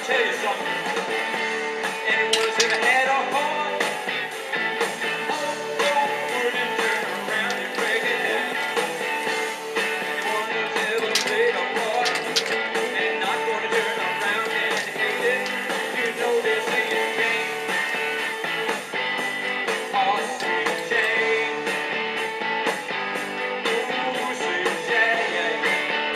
tell you something. Anyone that's ever had a heart, wouldn't turn around and break it down. Anyone that's ever played a part, and not gonna turn around and hate it, you know this ain't change. Oh, sweet change. Ooh, sweet change.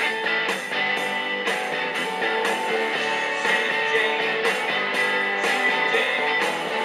Sweet change. Sweet change.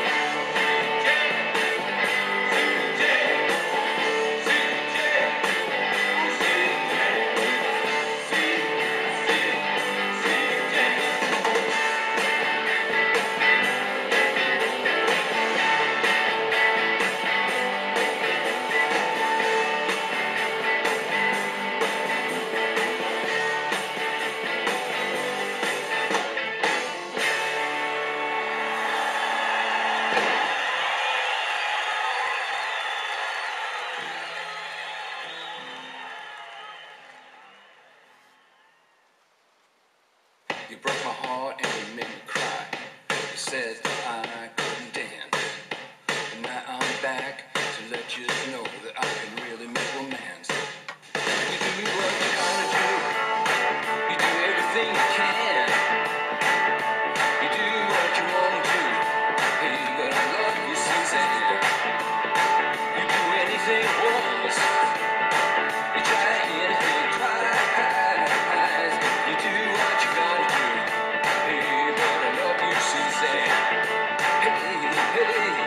You broke my heart and you made me cry. You said I couldn't dance. And now I'm back to let you know that I can really make romance. You do what you gotta do. You do everything you can. You do what you wanna do. Hey, but I love you, Suzanne. You do anything once. You try anything twice. You do what you gotta do. Hey, but I love you, Suzanne. Hey, hey.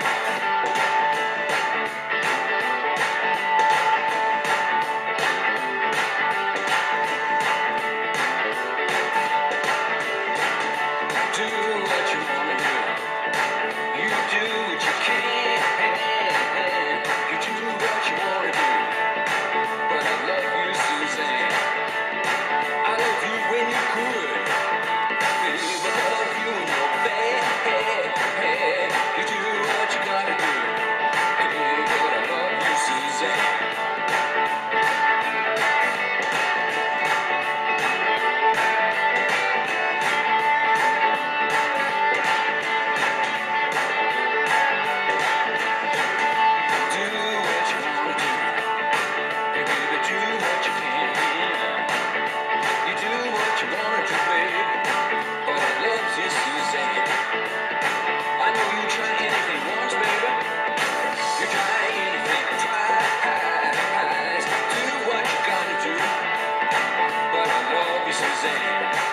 Do what you wanna do. You do what you can. You do what you wanna do. But I love you, Suzanne. I love you when you could. Baby, I love you when you're bad. You do what you gotta do. Hey, but I love you, Suzanne. Do what you wanna do. Hey, baby, do what you can. You do what you wanna do, baby. But I love you, Suzanne. I know you try anything once, baby. You try anything twice. Do what you gotta do. But I love you, Suzanne.